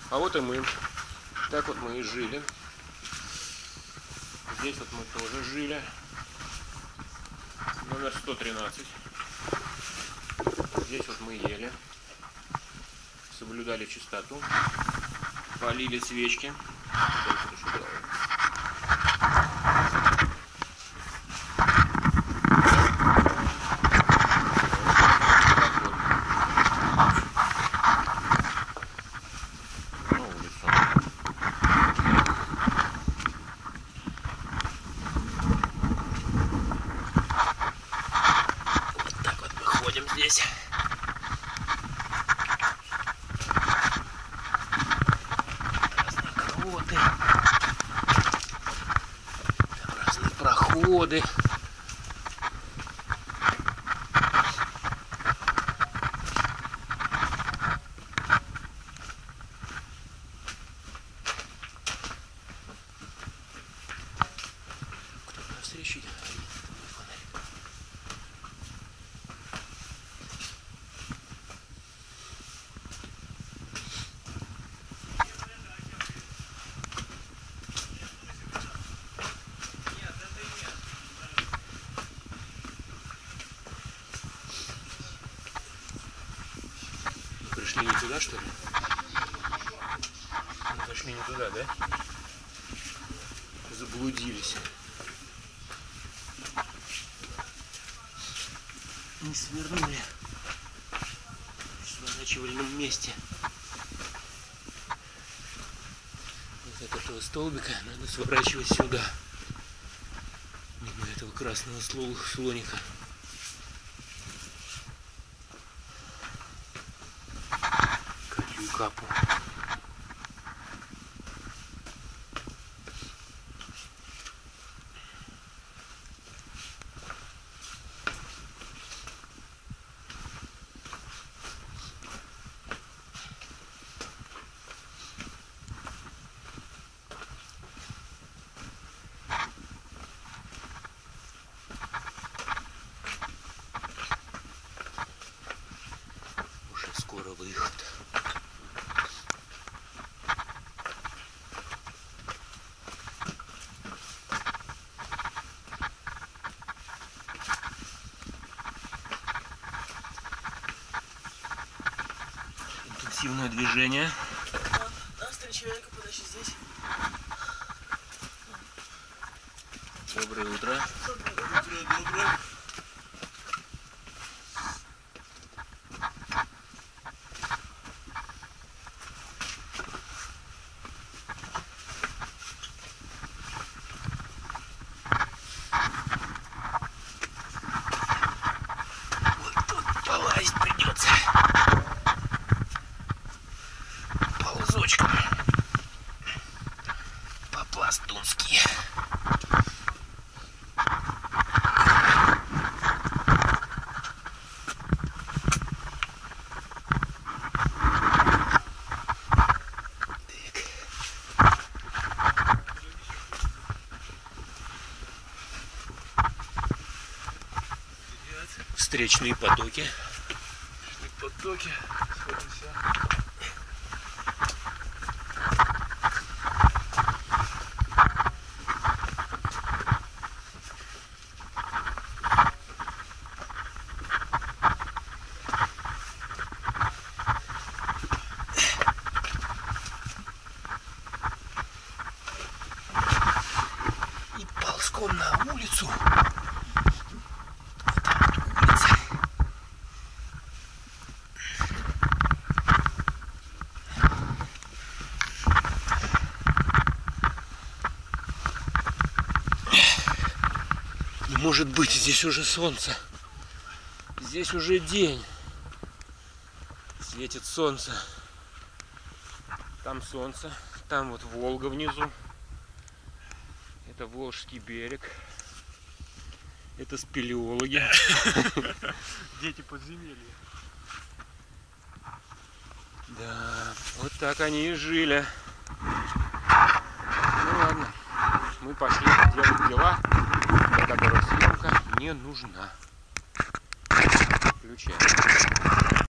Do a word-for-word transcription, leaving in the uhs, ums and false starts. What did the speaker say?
А вот и мы. Так вот мы и жили. Здесь вот мы тоже жили. Номер сто тринадцать. Здесь вот мы ели. Соблюдали чистоту. Полили свечки. Здесь разные кроты, там разные проходы. Кто навстречу идет? Пришли не туда, что ли? Мы зашли не туда, да? Заблудились. Не свернули в сворачивальном месте. Вот от этого столбика надо сворачивать сюда. Мимо этого красного слоника. Капу. Уже скоро выход. Интенсивное движение. Нас три человека, подожди здесь. Доброе утро. Доброе, доброе. Вот тут полазить придется. Ползочком. По-пластунски. Встречные потоки. Потоки. Сходимся. И ползком на улицу. Не может быть, здесь уже солнце. Здесь уже день. Светит солнце. Там солнце, там вот Волга внизу. Это Волжский берег. Это спелеологи. Дети подземелья. Да, вот так они и жили. Ну ладно, мы пошли делать дела, для которых съемка не нужна. Включаем.